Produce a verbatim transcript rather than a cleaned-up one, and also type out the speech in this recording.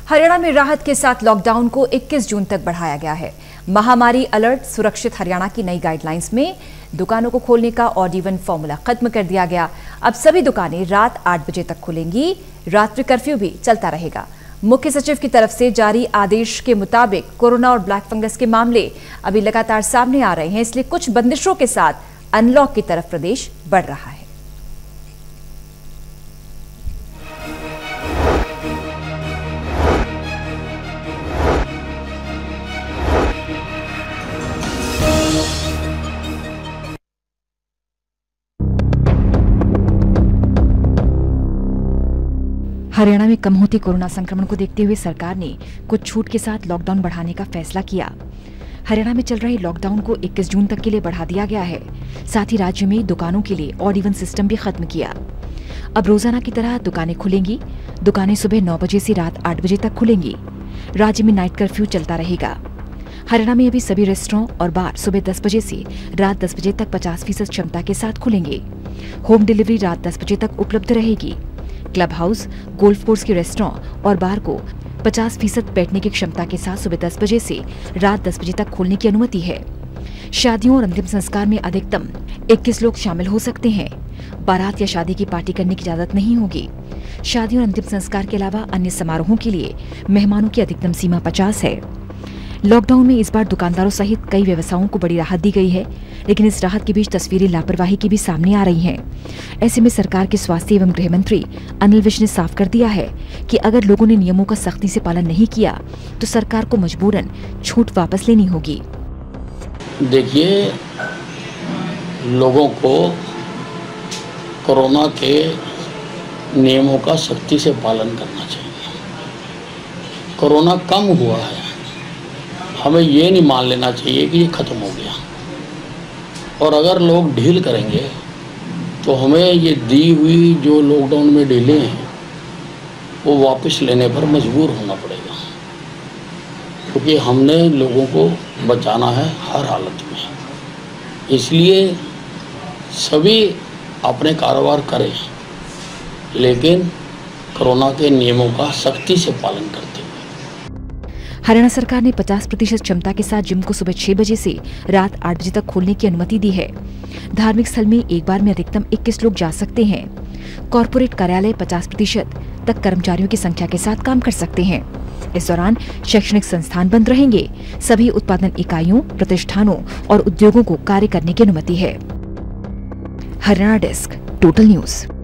हरियाणा में राहत के साथ लॉकडाउन को इक्कीस जून तक बढ़ाया गया है। महामारी अलर्ट सुरक्षित हरियाणा की नई गाइडलाइंस में दुकानों को खोलने का ऑड इवन फॉर्मूला खत्म कर दिया गया। अब सभी दुकानें रात आठ बजे तक खुलेंगी। रात्रि कर्फ्यू भी चलता रहेगा। मुख्य सचिव की तरफ से जारी आदेश के मुताबिक कोरोना और ब्लैक फंगस के मामले अभी लगातार सामने आ रहे हैं, इसलिए कुछ बंदिशों के साथ अनलॉक की तरफ प्रदेश बढ़ रहा है। हरियाणा में कम होती कोरोना संक्रमण को देखते हुए सरकार ने कुछ छूट के साथ लॉकडाउन बढ़ाने का फैसला किया। हरियाणा में चल रहे लॉकडाउन को इक्कीस जून तक के लिए बढ़ा दिया गया है। साथ ही राज्य में दुकानों के लिए ऑड इवन सिस्टम भी खत्म किया। अब रोजाना की तरह दुकानें खुलेंगी। दुकानें सुबह नौ बजे से रात आठ बजे तक खुलेंगी। राज्य में नाइट कर्फ्यू चलता रहेगा। हरियाणा में अभी सभी रेस्टोरेंट और बार सुबह दस बजे से रात दस बजे तक पचास फीसद क्षमता के साथ खुलेंगे। होम डिलीवरी रात दस बजे तक उपलब्ध रहेगी। क्लब हाउस, गोल्फ कोर्स के रेस्टोरेंट और बार को पचास फीसद बैठने की क्षमता के साथ सुबह दस बजे से रात दस बजे तक खोलने की अनुमति है। शादियों और अंतिम संस्कार में अधिकतम इक्कीस लोग शामिल हो सकते हैं। बारात या शादी की पार्टी करने की इजाजत नहीं होगी। शादी और अंतिम संस्कार के अलावा अन्य समारोहों के लिए मेहमानों की अधिकतम सीमा पचास है। लॉकडाउन में इस बार दुकानदारों सहित कई व्यवसायों को बड़ी राहत दी गई है, लेकिन इस राहत के बीच तस्वीरें लापरवाही की भी सामने आ रही हैं। ऐसे में सरकार के स्वास्थ्य एवं गृह मंत्री अनिल विज ने साफ कर दिया है कि अगर लोगों ने नियमों का सख्ती से पालन नहीं किया तो सरकार को मजबूरन छूट वापस लेनी होगी। देखिए, लोगों को कोरोना के नियमों का सख्ती से पालन करना चाहिए। कोरोना कम हुआ है, हमें ये नहीं मान लेना चाहिए कि ये ख़त्म हो गया। और अगर लोग ढील करेंगे तो हमें ये दी हुई जो लॉकडाउन में ढीलें हैं वो वापस लेने पर मजबूर होना पड़ेगा, क्योंकि हमने लोगों को बचाना है हर हालत में। इसलिए सभी अपने कारोबार करें, लेकिन कोरोना के नियमों का सख्ती से पालन करते हैं। हरियाणा सरकार ने पचास प्रतिशत क्षमता के साथ जिम को सुबह छह बजे से रात आठ बजे तक खोलने की अनुमति दी है। धार्मिक स्थल में एक बार में अधिकतम इक्कीस लोग जा सकते हैं। कॉर्पोरेट कार्यालय पचास प्रतिशत तक कर्मचारियों की संख्या के साथ काम कर सकते हैं। इस दौरान शैक्षणिक संस्थान बंद रहेंगे। सभी उत्पादन इकाइयों, प्रतिष्ठानों और उद्योगों को कार्य करने की अनुमति है। Haryana desk, total news.